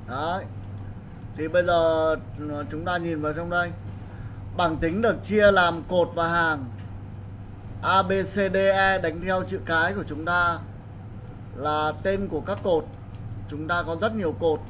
Đấy. Thì bây giờ chúng ta nhìn vào trong đây. Bảng tính được chia làm cột và hàng. A, B, C, D, E đánh theo chữ cái của chúng ta là tên của các cột. Chúng ta có rất nhiều cột.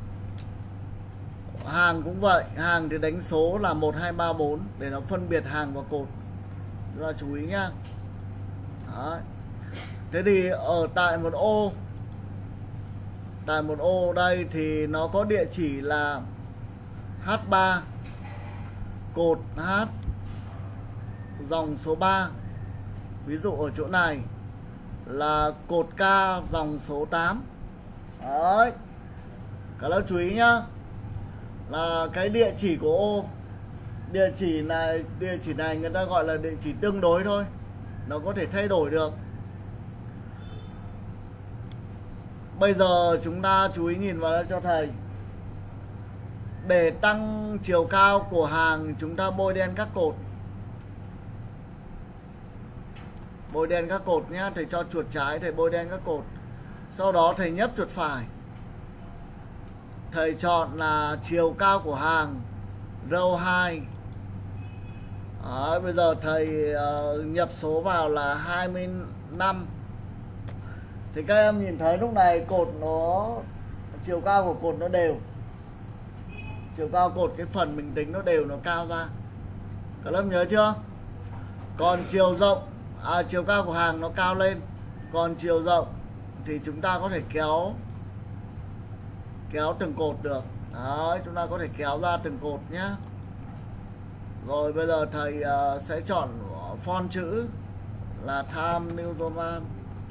Hàng cũng vậy. Hàng thì đánh số là 1, 2, 3, 4 để nó phân biệt hàng và cột. Chúng ta chú ý nhá. Đấy. Thế thì ở tại một ô, tại một ô đây thì nó có địa chỉ là H3, cột H, dòng số 3. Ví dụ ở chỗ này là cột K, dòng số 8. Đấy. Cả lớp chú ý nhá. Là cái địa chỉ của ô, địa chỉ này người ta gọi là địa chỉ tương đối thôi, nó có thể thay đổi được. Bây giờ chúng ta chú ý nhìn vào đây cho thầy. Để tăng chiều cao của hàng, chúng ta bôi đen các cột. Bôi đen các cột nhé. Thầy cho chuột trái, thầy bôi đen các cột. Sau đó thầy nhấp chuột phải. Thầy chọn là chiều cao của hàng row 2. Đấy, bây giờ thầy nhập số vào là 25. Thì các em nhìn thấy lúc này cột nó, chiều cao của cột nó đều. Chiều cao cột cái phần mình tính nó đều, nó cao ra. Các lớp nhớ chưa? Còn chiều rộng, chiều cao của hàng nó cao lên. Còn chiều rộng thì chúng ta có thể kéo từng cột được. Đấy, chúng ta có thể kéo ra từng cột nhé. Rồi bây giờ thầy sẽ chọn font chữ là Times New Roman.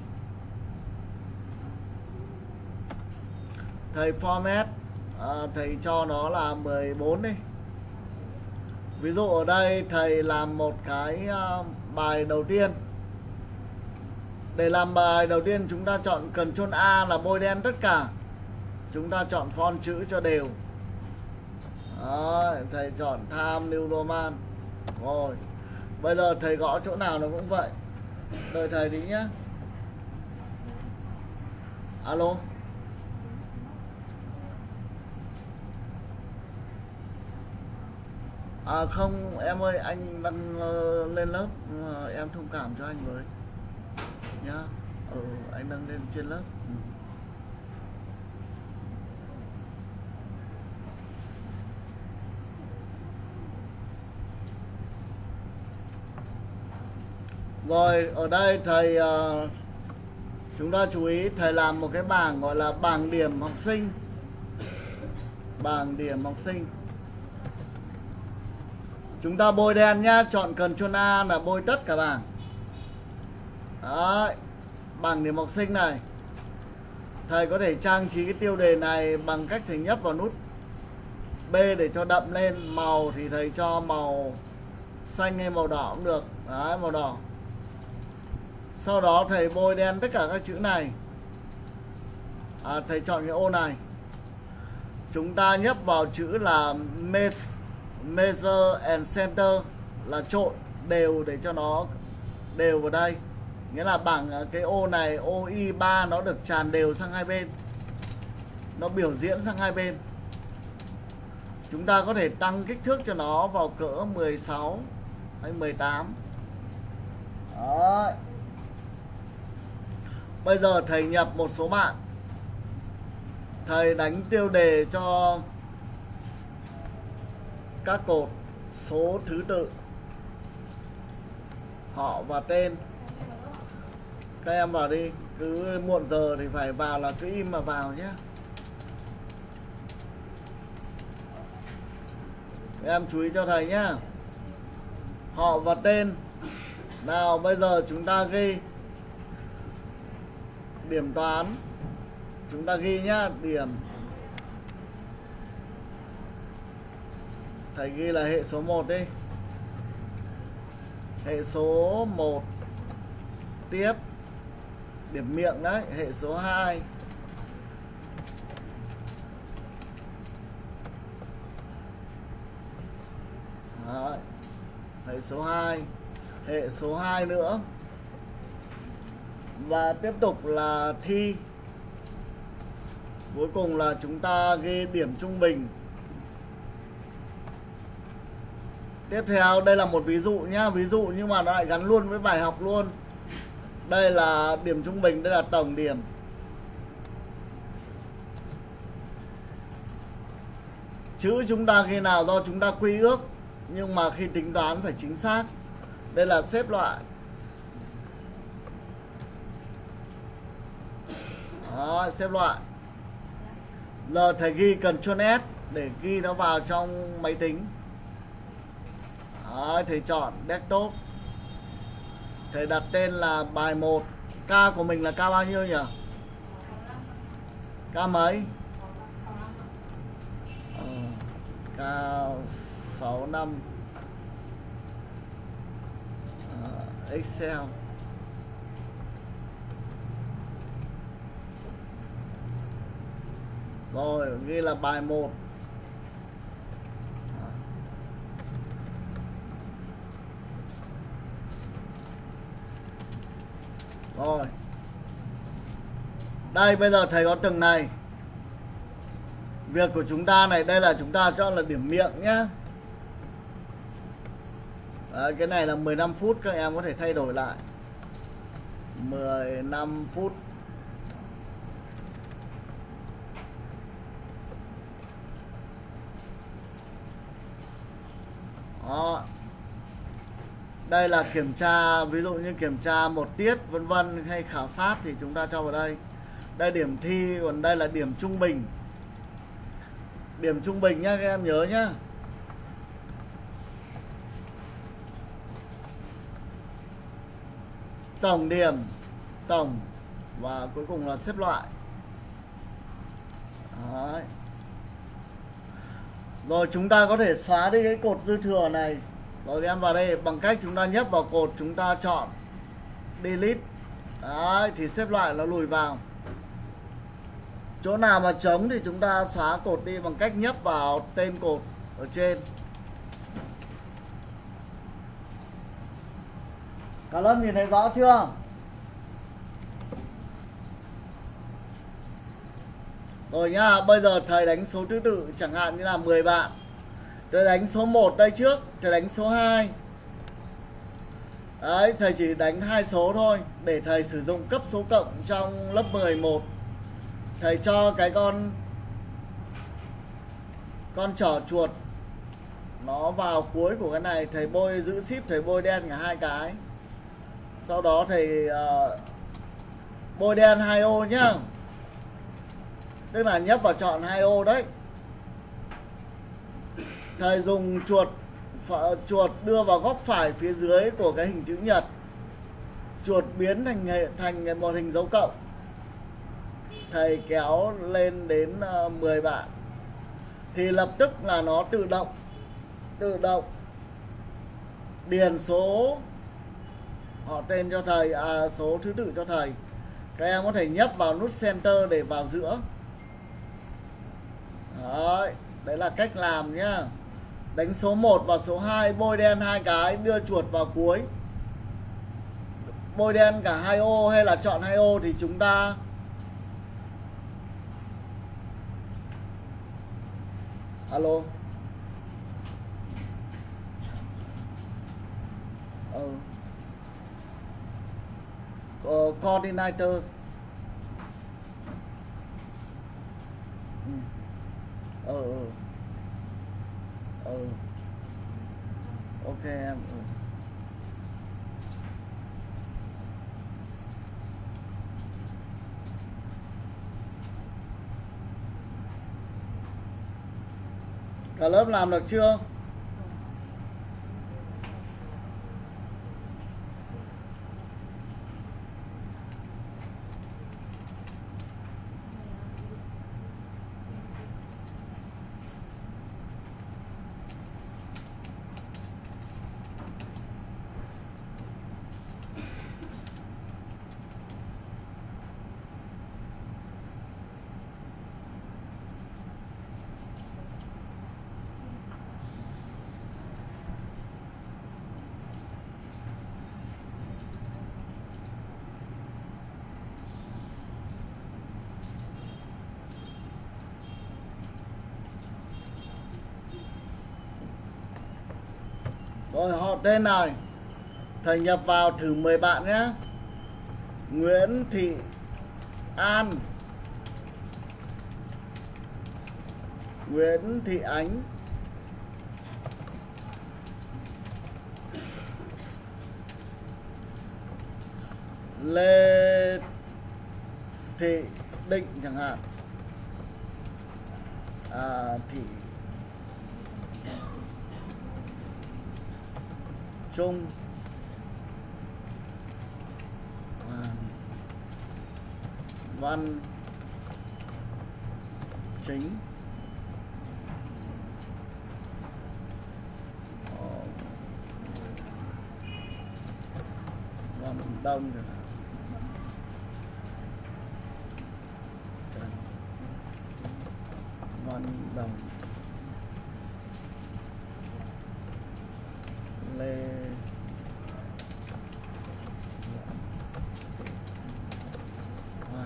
Thầy format, thầy cho nó là 14 đi. Ví dụ ở đây thầy làm một cái bài đầu tiên. Để làm bài đầu tiên chúng ta chọn Ctrl A là bôi đen tất cả. Chúng ta chọn font chữ cho đều. Đó, thầy chọn Times New Roman. Rồi. Bây giờ thầy gõ chỗ nào nó cũng vậy. Đợi thầy đi nhá. Alo. Không em ơi, anh đang lên lớp, em thông cảm cho anh với nhá. Anh đang lên trên lớp. Rồi ở đây thầy chúng ta chú ý thầy làm một cái bảng gọi là bảng điểm học sinh. Bảng điểm học sinh. Chúng ta bôi đen nhá, chọn Ctrl A là bôi tất cả bảng. Đấy, bảng điểm học sinh này. Thầy có thể trang trí cái tiêu đề này bằng cách thầy nhấp vào nút B để cho đậm lên. Màu thì thầy cho màu xanh hay màu đỏ cũng được. Đấy, màu đỏ. Sau đó thầy bôi đen tất cả các chữ này. Thầy chọn cái ô này. Chúng ta nhấp vào chữ là Measure and Center là trộn đều để cho nó đều vào đây. Nghĩa là bảng cái ô này, ô Y3 nó được tràn đều sang hai bên. Nó biểu diễn sang hai bên. Chúng ta có thể tăng kích thước cho nó vào cỡ 16 hay 18. Đấy. Bây giờ thầy nhập một số bạn. Thầy đánh tiêu đề cho các cột số thứ tự, họ và tên. Các em vào đi. Cứ muộn giờ thì phải vào là cứ im mà vào nhé. Các em chú ý cho thầy nhé. Họ và tên. Nào bây giờ chúng ta ghi điểm toán. Chúng ta ghi nhá, điểm. Thầy ghi là hệ số 1 đi. Hệ số 1. Tiếp. Điểm miệng đấy, hệ số 2. Đấy. Hệ số 2. Hệ số 2 nữa. Và tiếp tục là thi. Cuối cùng là chúng ta ghi điểm trung bình. Tiếp theo đây là một ví dụ nhá, ví dụ nhưng mà nó lại gắn luôn với bài học luôn. Đây là điểm trung bình, đây là tổng điểm. Chữ chúng ta khi nào do chúng ta quy ước, nhưng mà khi tính toán phải chính xác. Đây là xếp loại. Đó, xếp loại. Giờ thầy ghi Ctrl S để ghi nó vào trong máy tính. Đó, thầy chọn desktop. Thầy đặt tên là bài 1. K của mình là K bao nhiêu nhỉ? K mấy? K 65. Excel. Rồi, ghi là bài 1. Rồi. Đây bây giờ thầy có từng này. Việc của chúng ta này, đây là chúng ta chọn là điểm miệng nhá. Đấy, cái này là 15 phút, các em có thể thay đổi lại. 15 phút. Đó. Đây là kiểm tra, ví dụ như kiểm tra một tiết vân vân hay khảo sát thì chúng ta cho vào đây. Đây điểm thi, còn đây là điểm trung bình. Điểm trung bình nhá, các em nhớ nhá. Tổng điểm, tổng, và cuối cùng là xếp loại. Đấy. Rồi chúng ta có thể xóa đi cái cột dư thừa này. Rồi các em vào đây bằng cách chúng ta nhấp vào cột, chúng ta chọn delete. Đấy, thì xếp loại nó lùi vào. Chỗ nào mà trống thì chúng ta xóa cột đi bằng cách nhấp vào tên cột ở trên. Cả lớp nhìn thấy rõ chưa? Rồi nhá, bây giờ thầy đánh số thứ tự, chẳng hạn như là 10 bạn. Thầy đánh số 1 đây trước, thầy đánh số 2. Đấy, thầy chỉ đánh 2 số thôi để thầy sử dụng cấp số cộng trong lớp 11. Thầy cho cái con trỏ chuột nó vào cuối của cái này, thầy bôi giữ ship, thầy bôi đen cả hai cái. Sau đó thầy bôi đen 2 ô nhá. Tức là nhấp vào chọn 2 ô đấy. Thầy dùng chuột đưa vào góc phải phía dưới của cái hình chữ nhật. Chuột biến thành một hình dấu cộng. Thầy kéo lên đến 10 bạn. Thì lập tức là nó tự động điền số họ tên cho thầy, số thứ tự cho thầy. Các em có thể nhấp vào nút center để vào giữa. Đấy, đấy là cách làm nhá. Đánh số 1 và số 2, bôi đen hai cái, đưa chuột vào cuối. Bôi đen cả 2 ô hay là chọn 2 ô thì chúng ta alo. Coordinator. Ok em. Cả lớp làm được chưa? Rồi họ tên này, thầy nhập vào thử 10 bạn nhé. Nguyễn Thị An, Nguyễn Thị Ánh, Lê Thị Định chẳng hạn, Thị Trung, Văn Chính, Văn Đông chẳng hạn, Văn Đồng, Lê Hoa.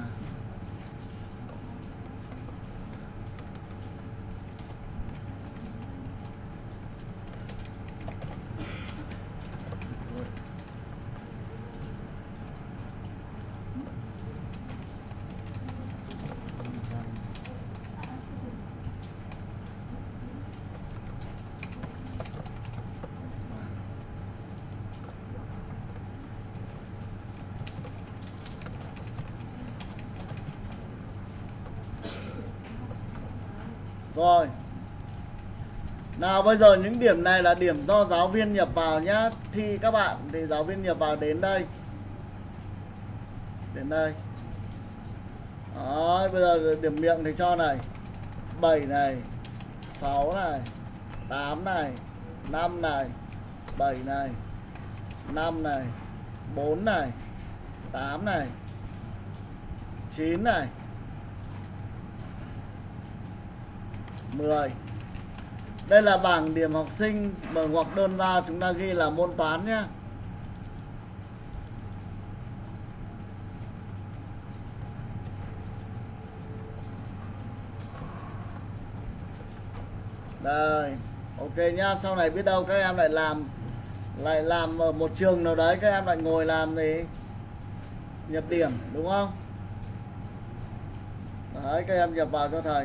Rồi. Nào bây giờ những điểm này là điểm do giáo viên nhập vào nhá. Thi các bạn thì giáo viên nhập vào đến đây. Đến đây. Đó, bây giờ điểm miệng thì cho này 7 này, 6 này, 8 này, 5 này, 7 này, 5 này, 4 này, 8 này, 9 này, 10. Đây là bảng điểm học sinh mở ngoặc đơn ra, chúng ta ghi là môn toán nhé. Đây, ok nhá. Sau này biết đâu các em lại làm ở một trường nào đấy, các em lại ngồi làm gì nhập điểm, đúng không? Đấy, các em nhập vào cho thầy.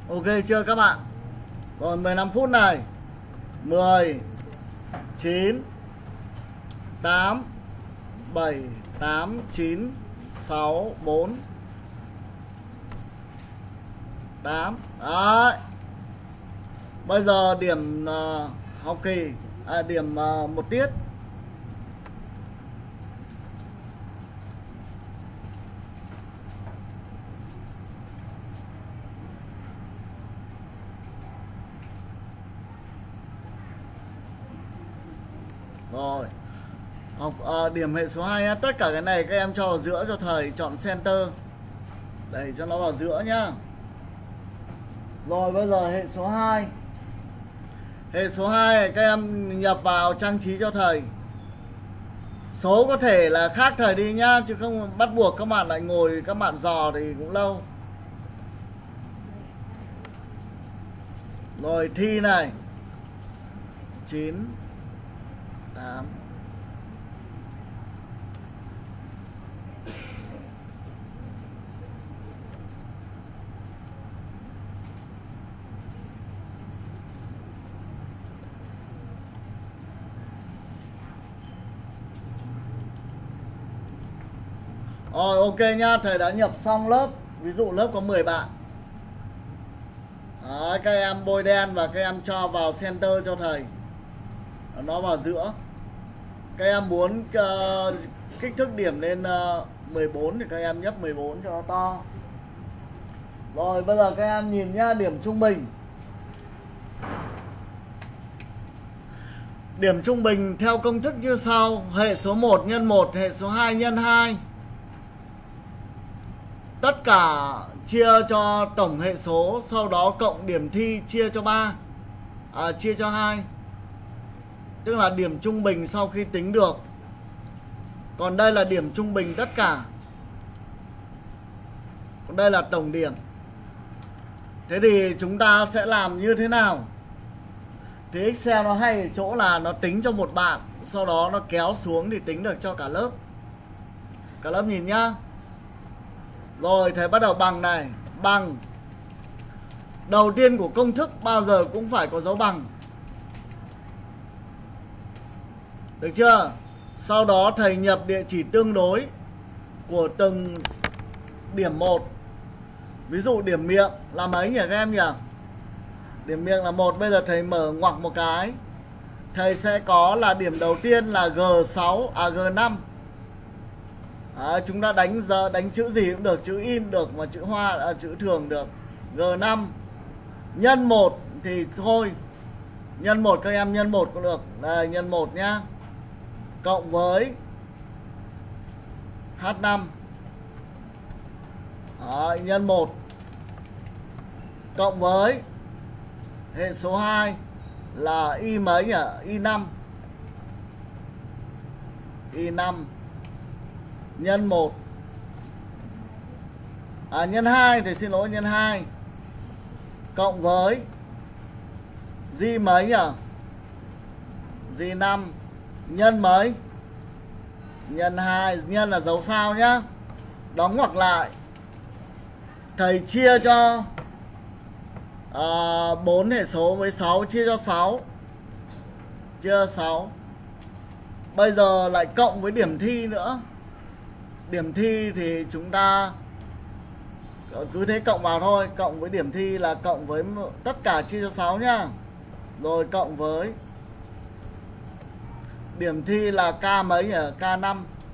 Ok chưa các bạn? Rồi 15 phút này. 10 9 8 7 8 9 6 4 8. Đấy. Bây giờ điểm học kỳ điểm một tiết. Rồi. Học điểm hệ số 2 nhá. Tất cả cái này các em cho vào giữa cho thầy, chọn center. Đẩy cho nó vào giữa nhá. Rồi bây giờ hệ số 2. Hệ số 2 này các em nhập vào trang trí cho thầy. Số có thể là khác thầy đi nhá, chứ không bắt buộc các bạn lại ngồi các bạn dò thì cũng lâu. Rồi thi này 9 8. Rồi ok nhá, thầy đã nhập xong lớp. Ví dụ lớp có 10 bạn. Đấy, các em bôi đen và các em cho vào center cho thầy. Nó vào giữa. Các em muốn kích thước điểm lên 14 thì các em nhấp 14 cho nó to. Rồi bây giờ các em nhìn nhá, điểm trung bình. Điểm trung bình theo công thức như sau. Hệ số 1 nhân 1, hệ số 2 nhân 2. Tất cả chia cho tổng hệ số, sau đó cộng điểm thi chia cho 3, chia cho 2. Tức là điểm trung bình sau khi tính được. Còn đây là điểm trung bình tất cả. Còn đây là tổng điểm. Thế thì chúng ta sẽ làm như thế nào? Thì Excel nó hay ở chỗ là nó tính cho một bạn, sau đó nó kéo xuống thì tính được cho cả lớp. Cả lớp nhìn nhá. Rồi thầy bắt đầu bằng này. Bằng. Đầu tiên của công thức bao giờ cũng phải có dấu bằng. Được chưa? Sau đó thầy nhập địa chỉ tương đối của từng điểm một. Ví dụ điểm miệng là mấy nhỉ các em nhỉ? Điểm miệng là 1. Bây giờ thầy mở ngoặc một cái. Thầy sẽ có là điểm đầu tiên là G6, G5. Chúng ta đánh chữ gì cũng được, chữ in được, mà chữ hoa chữ thường được. G5 nhân 1 thì thôi. Nhân 1 các em nhân 1 cũng được. Đây nhân 1 nhá. Cộng với H5. Đấy, nhân 1 cộng với hệ số 2 là Y mấy nhỉ? Y5. Y5 nhân 1 nhân 2 thì xin lỗi, nhân 2 cộng với G mấy nhỉ? G5 nhân mấy? Nhân 2. Nhân là dấu sao nhá. Đóng ngoặc lại. Thầy chia cho 4 hệ số với 6, chia cho 6. Chia cho 6. Bây giờ lại cộng với điểm thi nữa. Điểm thi thì chúng ta cứ thế cộng vào thôi. Cộng với điểm thi là cộng với tất cả chia cho 6 nhá. Rồi cộng với điểm thi là K mấy nhỉ? K5.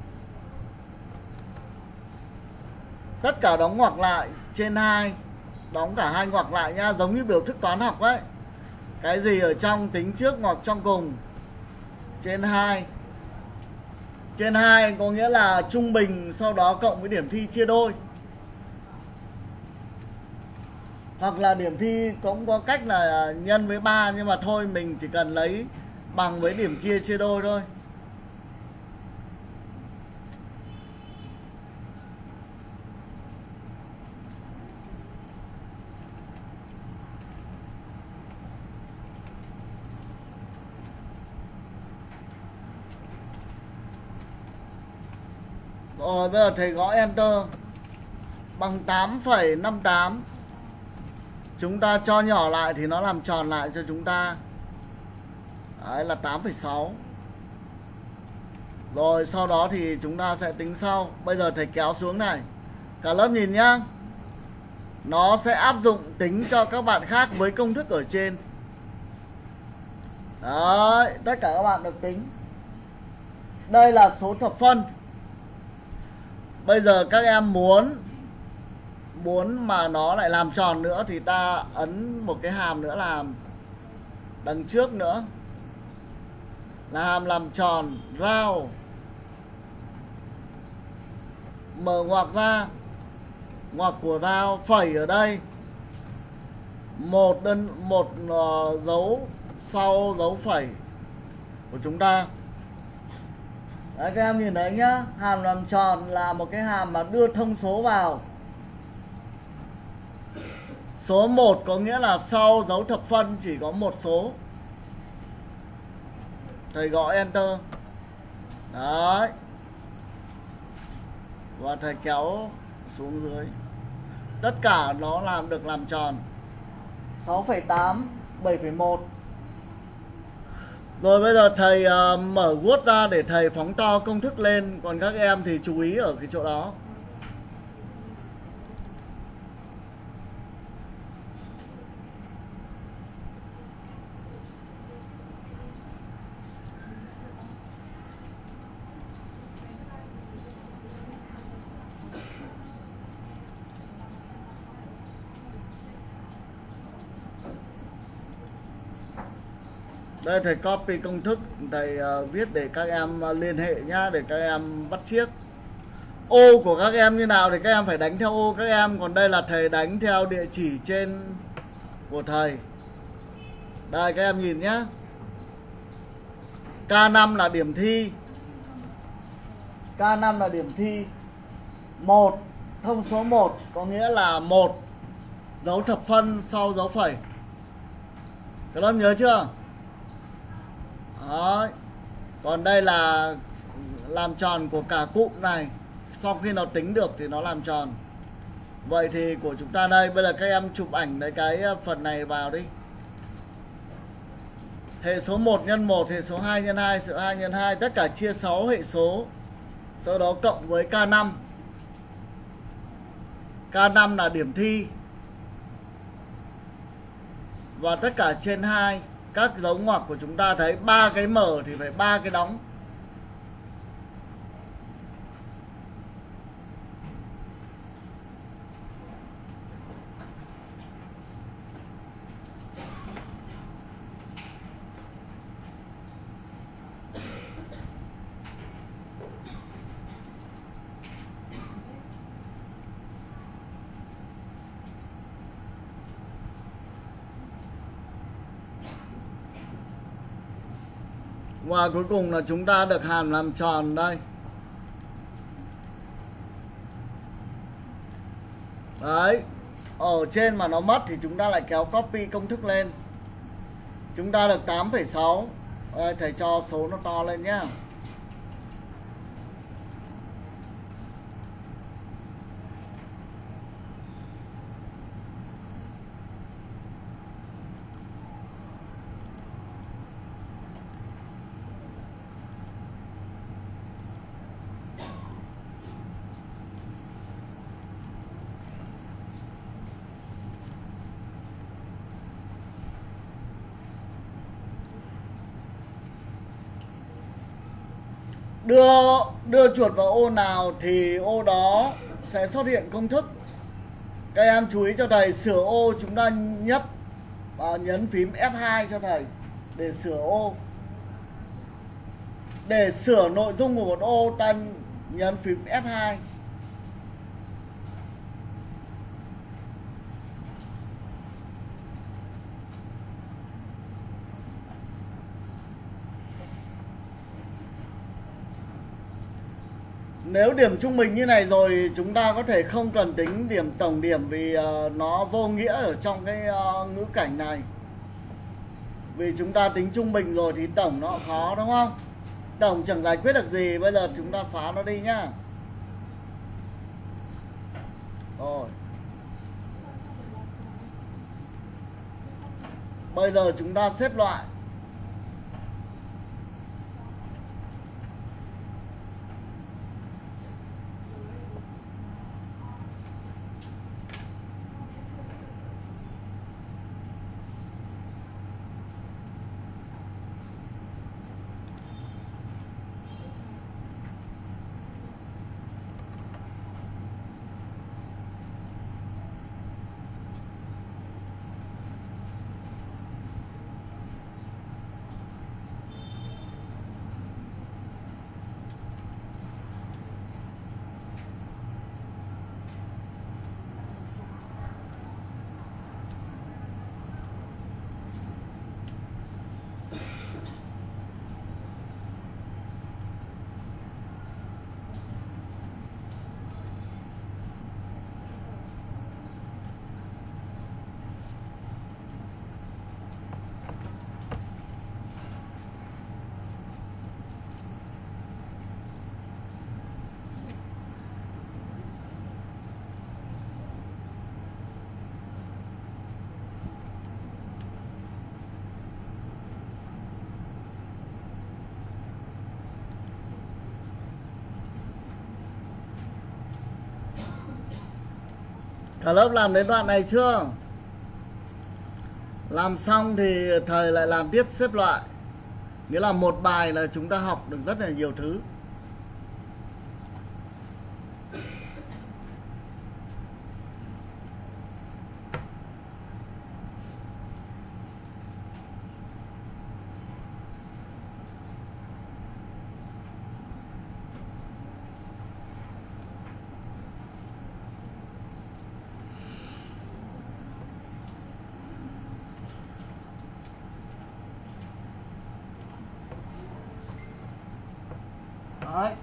Tất cả đóng ngoặc lại trên 2. Đóng cả hai ngoặc lại nhá, giống như biểu thức toán học ấy. Cái gì ở trong tính trước ngoặc trong cùng. Trên 2. Trên 2 có nghĩa là trung bình, sau đó cộng với điểm thi chia đôi. Hoặc là điểm thi cũng có cách là nhân với 3, nhưng mà thôi mình chỉ cần lấy bằng với điểm kia chia đôi thôi. Rồi bây giờ thầy gõ enter. Bằng 8,58. Chúng ta cho nhỏ lại thì nó làm tròn lại cho chúng ta. Đấy là 8,6. Rồi sau đó thì chúng ta sẽ tính sau. Bây giờ thầy kéo xuống này. Cả lớp nhìn nhá. Nó sẽ áp dụng tính cho các bạn khác với công thức ở trên. Đấy, tất cả các bạn được tính. Đây là số thập phân. Bây giờ các em muốn mà nó lại làm tròn nữa thì ta ấn một cái hàm nữa làm đằng trước nữa, là hàm làm tròn round. Mở ngoặc ra, ngoặc của round phẩy ở đây, một dấu sau dấu phẩy của chúng ta. Đấy, các em nhìn thấy nhá, hàm làm tròn là một cái hàm mà đưa thông số vào. Số 1 có nghĩa là sau dấu thập phân chỉ có một số. Thầy gõ Enter. Đấy. Và thầy kéo xuống dưới. Tất cả nó được làm tròn. 6,8, 7,1. Rồi bây giờ thầy mở Word ra để thầy phóng to công thức lên. Còn các em thì chú ý ở cái chỗ đó. Đây thầy copy công thức, thầy viết để các em liên hệ nhá, để các em bắt chiếc. Ô của các em như nào thì các em phải đánh theo ô các em. Còn đây là thầy đánh theo địa chỉ trên của thầy. Đây các em nhìn nhá. K5 là điểm thi. K5 là điểm thi. 1, thông số 1 có nghĩa là 1 dấu thập phân sau dấu phẩy. Các em nhớ chưa? Đấy. Còn đây là làm tròn của cả cụm này. Sau khi nó tính được thì nó làm tròn. Vậy thì của chúng ta đây, bây giờ các em chụp ảnh lấy cái phần này vào đi. Hệ số 1 nhân 1, hệ số 2 nhân 2, số 2 nhân 2, tất cả chia 6 hệ số. Sau đó cộng với K5. K5 là điểm thi. Và tất cả trên 2. Các dấu ngoặc của chúng ta thấy 3 cái mở thì phải 3 cái đóng. Và cuối cùng là chúng ta được hàm làm tròn đây. Đấy. Ở trên mà nó mất thì chúng ta lại kéo copy công thức lên. Chúng ta được 8,6. Đây, thầy cho số nó to lên nhé. Đưa chuột vào ô nào thì ô đó sẽ xuất hiện công thức. Các em chú ý cho thầy, sửa ô chúng ta nhấp và nhấn phím F2 cho thầy để sửa ô. Để sửa nội dung của một ô ta nhấn phím F2. Nếu điểm trung bình như này rồi chúng ta có thể không cần tính điểm tổng điểm vì nó vô nghĩa ở trong cái ngữ cảnh này. Vì chúng ta tính trung bình rồi thì tổng nó khó đúng không? Tổng chẳng giải quyết được gì, bây giờ chúng ta xóa nó đi nhá. Rồi. Bây giờ chúng ta xếp loại. Cả lớp làm đến đoạn này chưa? Làm xong thì thầy lại làm tiếp xếp loại. Nghĩa là một bài là chúng ta học được rất là nhiều thứ. Đấy.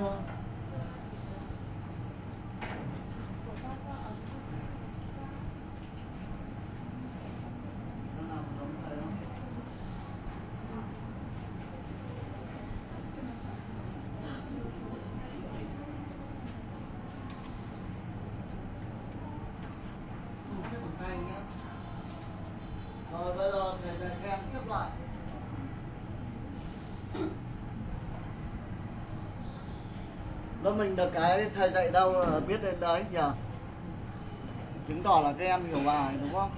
thôi. Rồi bây giờ thầy dạy các em xếp lại. Lớp mình được cái thầy dạy đâu là biết đến đấy nhỉ? Chứng tỏ là các em hiểu bài đúng không?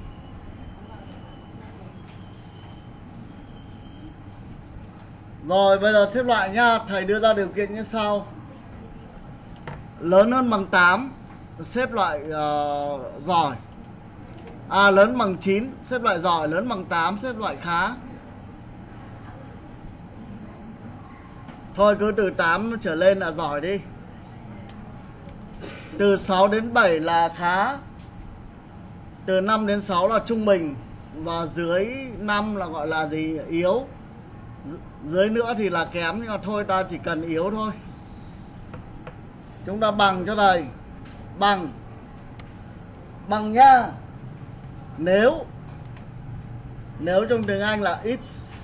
Rồi bây giờ xếp lại nhá. Thầy đưa ra điều kiện như sau. Lớn hơn bằng 8 xếp loại giỏi. Lớn bằng 9 xếp loại giỏi. Lớn bằng 8 xếp loại khá. Thôi cứ từ 8 trở lên là giỏi đi. Từ 6 đến 7 là khá. Từ 5 đến 6 là trung bình. Và dưới 5 là gọi là gì? Yếu. Dưới nữa thì là kém. Nhưng mà thôi ta chỉ cần yếu thôi. Chúng ta bằng cho thầy. Bằng. Bằng nhá. Nếu trong tiếng Anh là if.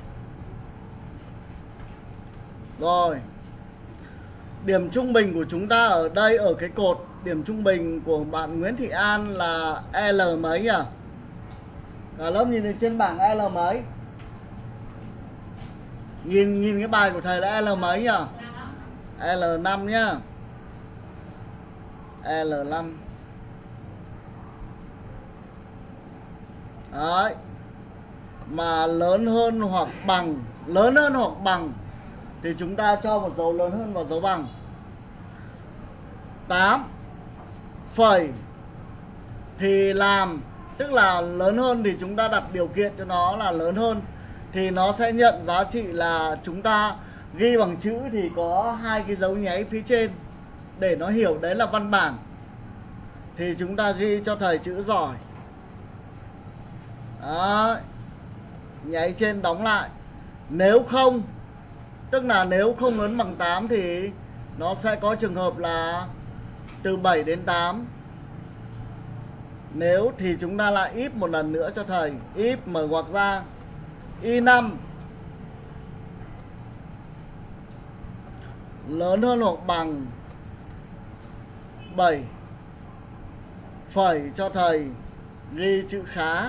Rồi. Điểm trung bình của chúng ta ở đây, ở cái cột điểm trung bình của bạn Nguyễn Thị An là L mấy nhỉ? Cả lớp nhìn thấy trên bảng L mấy? Nhìn cái bài của thầy là L mấy nhỉ? L5 nhá. L5. Đấy. Mà lớn hơn hoặc bằng thì chúng ta cho một dấu lớn hơn vào dấu bằng. 8 phẩy thì làm, tức là lớn hơn thì chúng ta đặt điều kiện cho nó là lớn hơn, thì nó sẽ nhận giá trị là chúng ta ghi bằng chữ thì có hai cái dấu nháy phía trên để nó hiểu đấy là văn bản. Thì chúng ta ghi cho thầy chữ giỏi. Đấy. Nháy trên đóng lại. Nếu không, tức là nếu không lớn bằng 8 thì nó sẽ có trường hợp là từ 7 đến 8. Nếu thì chúng ta lại if một lần nữa cho thầy. If mở ngoặc ra. Y5 lớn hơn hoặc bằng 7 phẩy cho thầy ghi chữ khá.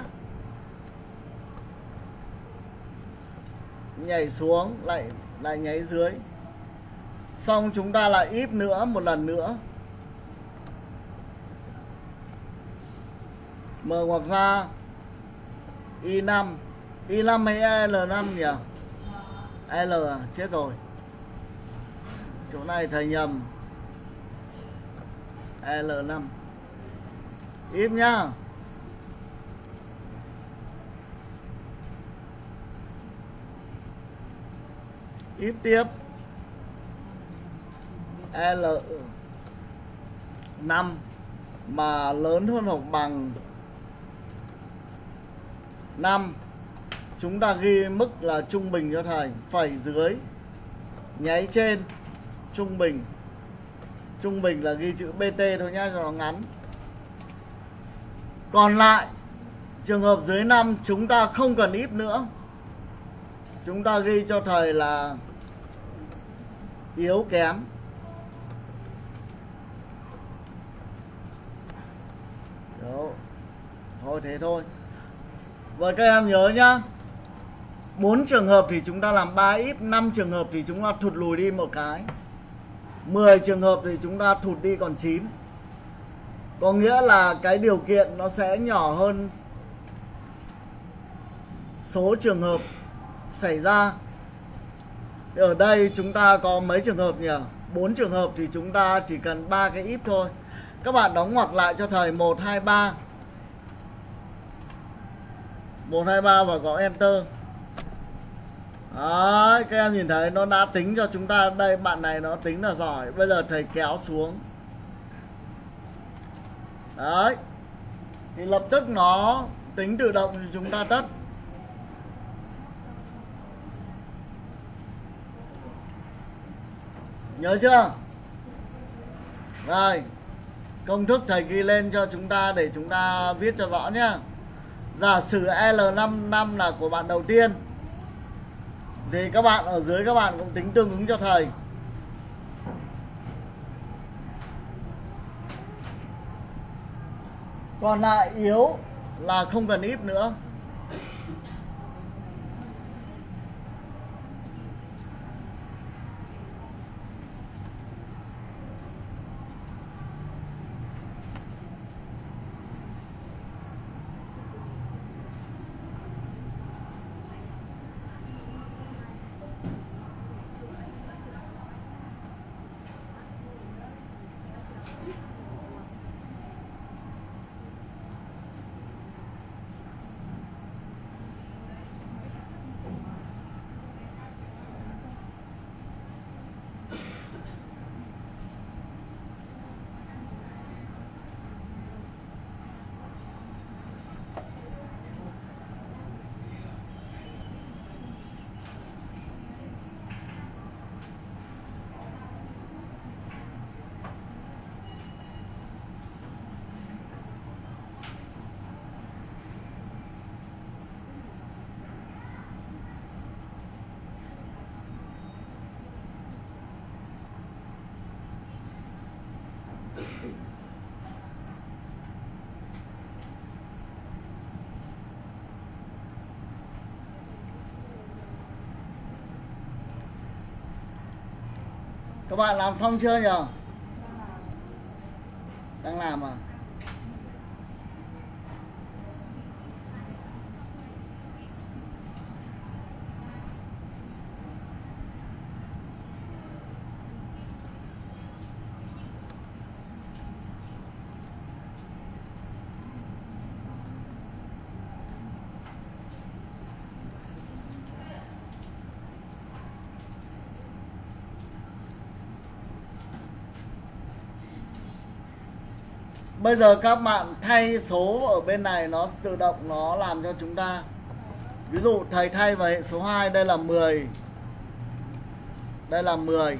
Nhảy xuống lại nháy dưới. Xong chúng ta lại if nữa một lần nữa. Mở ngoặc ra. Y5 hay L5 nhỉ? L à? Chết rồi. Chỗ này thầy nhầm. L5. If nhá. If tiếp. L5 mà lớn hơn hoặc bằng 5. Chúng ta ghi mức là trung bình cho thầy. Phẩy dưới. Nháy trên. Trung bình. Trung bình là ghi chữ BT thôi nhá cho nó ngắn. Còn lại trường hợp dưới 5 chúng ta không cần if nữa. Chúng ta ghi cho thầy là yếu kém. Đó. Thôi thế thôi. Vậy các em nhớ nhá. 4 trường hợp thì chúng ta làm 3 if, 5 trường hợp thì chúng ta thụt lùi đi một cái. 10 trường hợp thì chúng ta thụt đi còn 9. Có nghĩa là cái điều kiện nó sẽ nhỏ hơn số trường hợp xảy ra. Ở đây chúng ta có mấy trường hợp nhỉ? 4 trường hợp thì chúng ta chỉ cần 3 cái if thôi. Các bạn đóng ngoặc lại cho thầy 1, 2, 3. 1, 2, 3 và gõ Enter. Đấy, các em nhìn thấy nó đã tính cho chúng ta. Đây, bạn này nó tính là giỏi. Bây giờ thầy kéo xuống. Đấy. Thì lập tức nó tính tự động thì chúng ta tất. Nhớ chưa? Rồi, công thức thầy ghi lên cho chúng ta để chúng ta viết cho rõ nhá. Giả sử L55 là của bạn đầu tiên thì các bạn ở dưới các bạn cũng tính tương ứng cho thầy. Còn lại yếu là không cần if nữa. Các bạn làm xong chưa nhỉ? Đang làm à? Bây giờ các bạn thay số ở bên này nó tự động nó làm cho chúng ta. Ví dụ thầy thay vào hệ số 2 đây là 10. Đây là 10.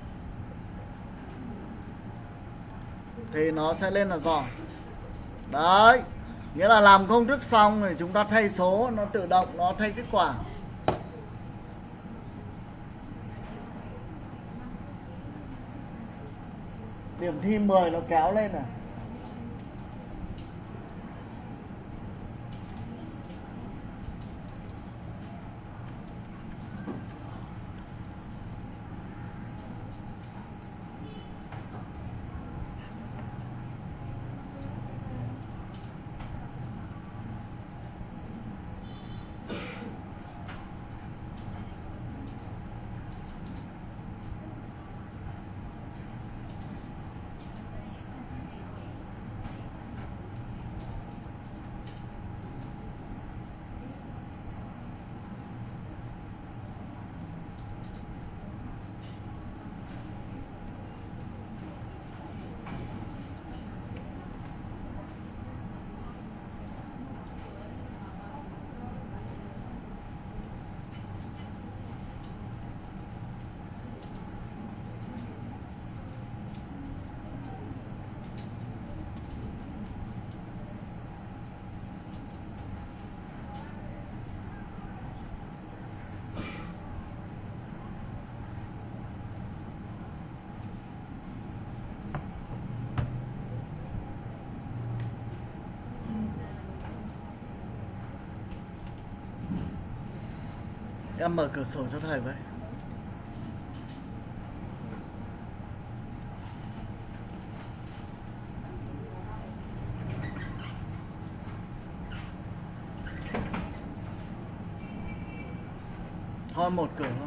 Thì nó sẽ lên là giỏi. Đấy. Nghĩa là làm công thức xong thì chúng ta thay số nó tự động nó thay kết quả. Điểm thi 10 nó kéo lên này. Em mở cửa sổ cho thầy với. Thôi một cửa thôi.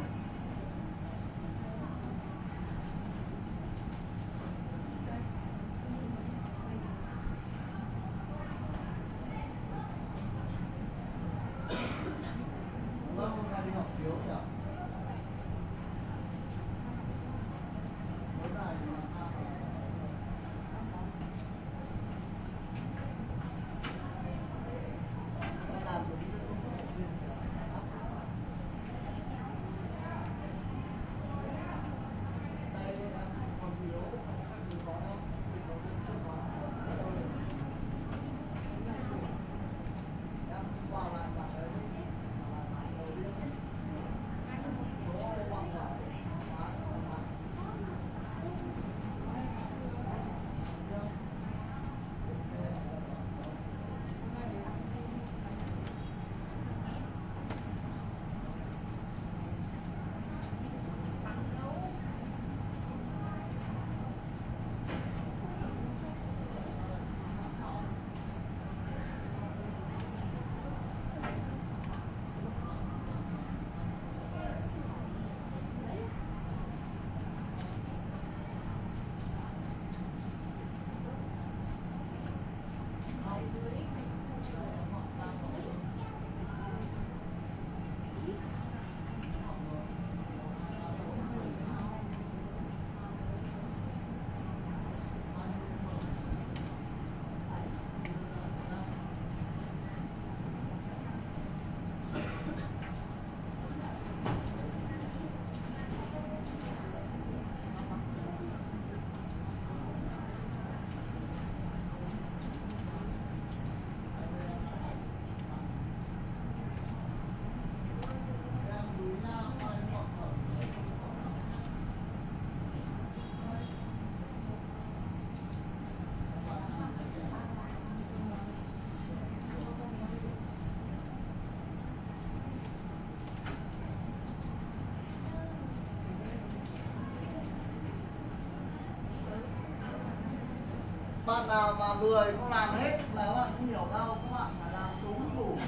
Bạn nào mà lười không làm hết là bạn không hiểu đâu, các bạn phải làm đúng đủ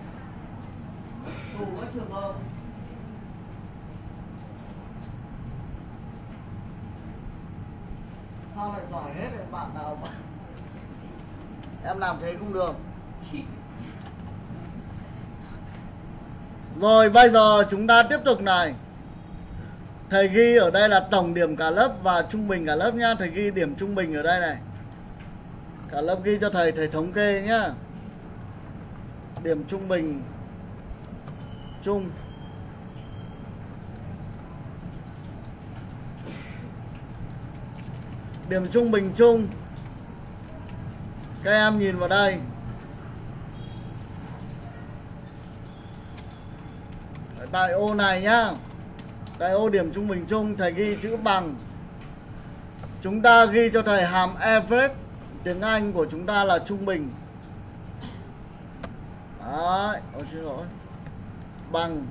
các trường hợp. Sao lại giỏi hết rồi bạn nào mà em làm thế không được. Rồi bây giờ chúng ta tiếp tục này. Thầy ghi ở đây là tổng điểm cả lớp và trung bình cả lớp nhá. Thầy ghi điểm trung bình ở đây này. Cả lớp ghi cho thầy thống kê nhá. Điểm trung bình chung. Điểm trung bình chung. Các em nhìn vào đây. Tại ô này nhá. Tại ô điểm trung bình chung thầy ghi chữ bằng. Chúng ta ghi cho thầy hàm average. Tiếng Anh của chúng ta là trung bình. Đấy, ôi xin lỗi. Bằng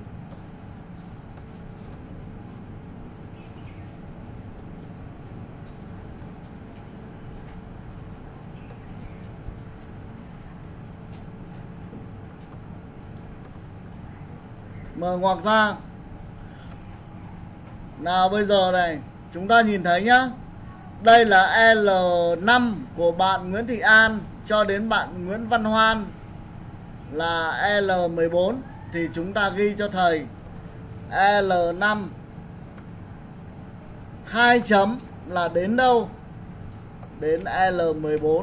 mở ngoặc ra. Nào bây giờ này, chúng ta nhìn thấy nhá. Đây là L5 của bạn Nguyễn Thị An cho đến bạn Nguyễn Văn Hoan là L14. Thì chúng ta ghi cho thầy L5 2 chấm là đến đâu? Đến L14.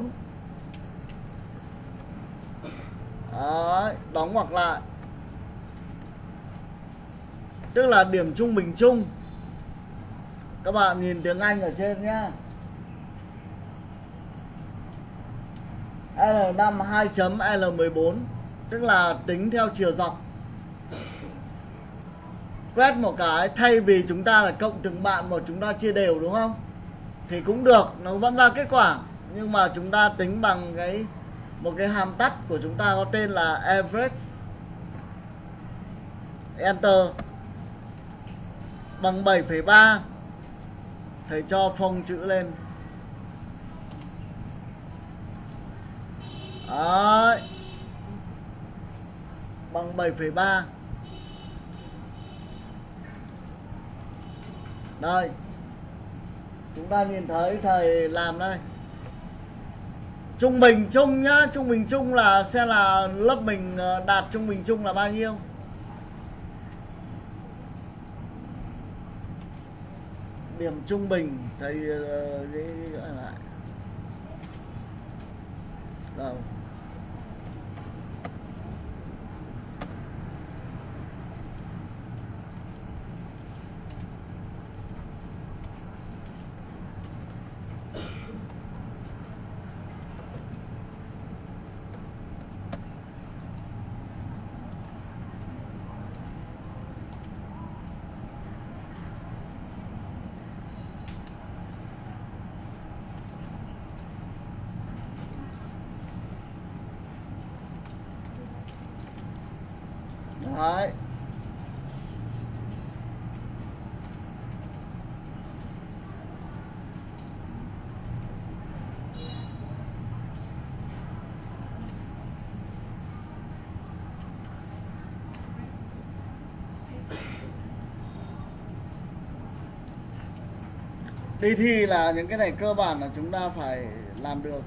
Đấy, đóng ngoặc lại. Tức là điểm trung bình chung. Các bạn nhìn tiếng Anh ở trên nhá. L5 2 chấm L14. Tức là tính theo chiều dọc. Quét một cái, thay vì chúng ta là cộng từng bạn một chúng ta chia đều đúng không? Thì cũng được, nó vẫn ra kết quả. Nhưng mà chúng ta tính bằng một cái hàm tắt của chúng ta có tên là average. Enter. Bằng 7,3. Thầy cho phông chữ lên. Đấy. Bằng 7,3. Đây. Chúng ta nhìn thấy thầy làm đây. Trung bình chung nhá. Trung bình chung là xem là lớp mình đạt trung bình chung là bao nhiêu. Điểm trung bình thầy ghi lại. Rồi. Đấy. Đi thi là những cái này cơ bản là chúng ta phải làm được.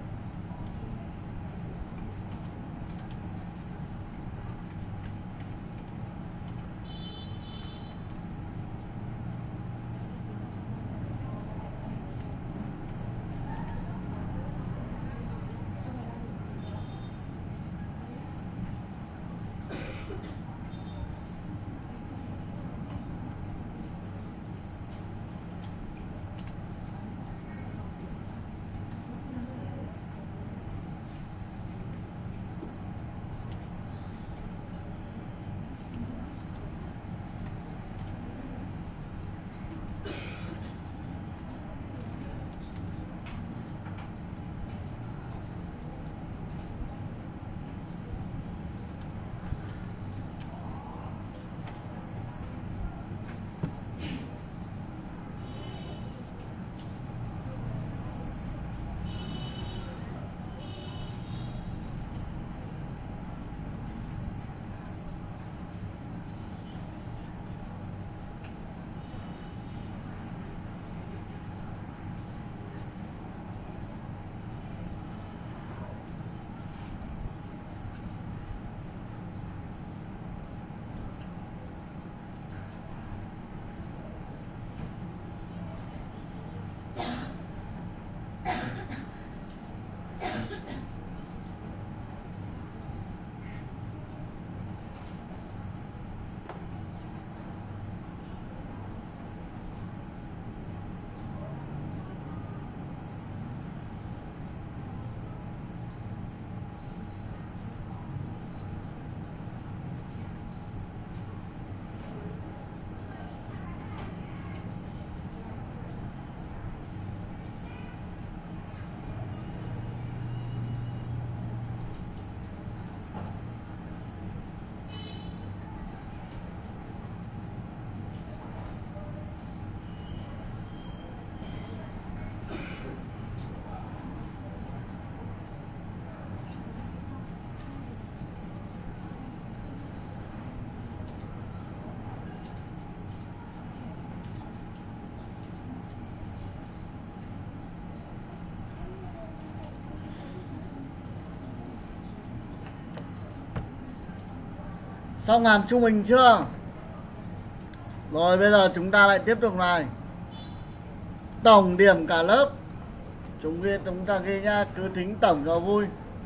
Xong hàm trung bình chưa? Rồi bây giờ chúng ta lại tiếp tục này. Tổng điểm cả lớp. Chúng ta ghi nha, cứ tính tổng cho vui.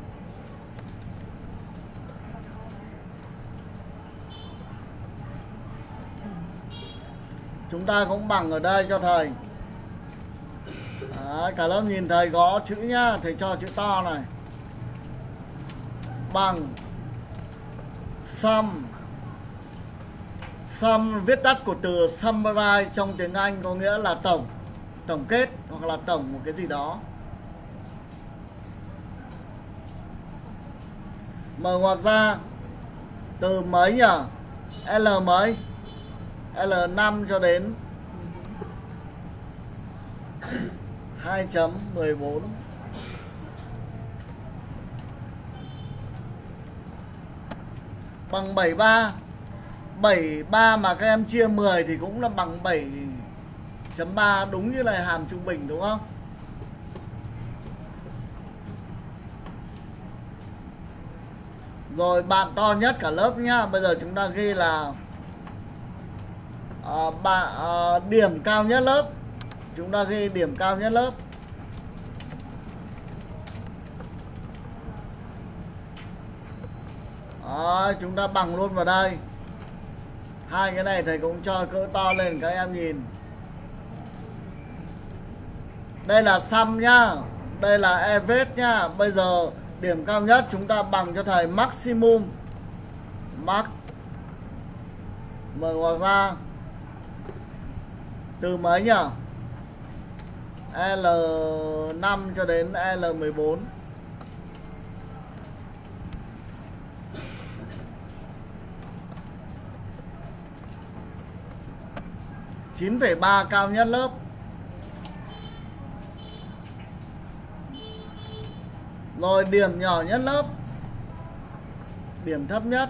Chúng ta cũng bằng ở đây cho thầy. Đấy, cả lớp nhìn thầy gõ chữ nhá, thầy cho chữ to này. Bằng sum. Sum viết tắt của từ summarize trong tiếng Anh có nghĩa là tổng, tổng kết hoặc là tổng một cái gì đó. Mở ngoặc ra từ mấy nhỉ? L mấy? L5 cho đến 2.14. Bằng 73. 73 mà các em chia 10 thì cũng là bằng 7.3, đúng như là hàm trung bình đúng không? Rồi bạn to nhất cả lớp nhá. Bây giờ chúng ta ghi là điểm cao nhất lớp. Chúng ta ghi điểm cao nhất lớp. Đó, chúng ta bằng luôn vào đây. Hai cái này thầy cũng cho cỡ to lên các em nhìn. Đây là sum nhá, đây là average nhá. Bây giờ điểm cao nhất chúng ta bằng cho thầy maximum. Max. Mở ngoặc ra từ mấy nhỉ? L5 cho đến L14. Chín phẩy ba cao nhất lớp. Rồi điểm nhỏ nhất lớp. Điểm thấp nhất.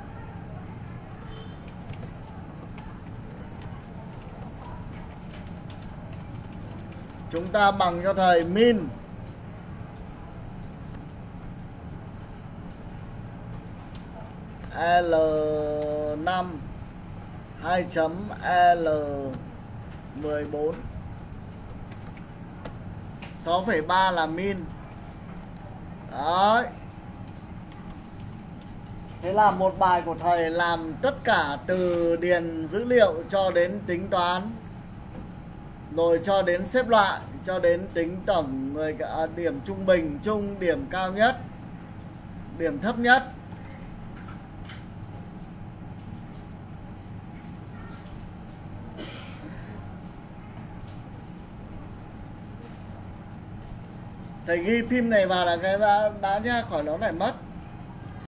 Chúng ta bằng cho thầy min. L5 2.L14. 6,3 là min. Đấy. Thế là một bài của thầy làm tất cả từ điền dữ liệu cho đến tính toán, rồi cho đến xếp loại, cho đến tính tổng điểm trung bình, chung, điểm cao nhất, điểm thấp nhất. Thầy ghi phim này vào là cái đã nha, khỏi nó lại mất.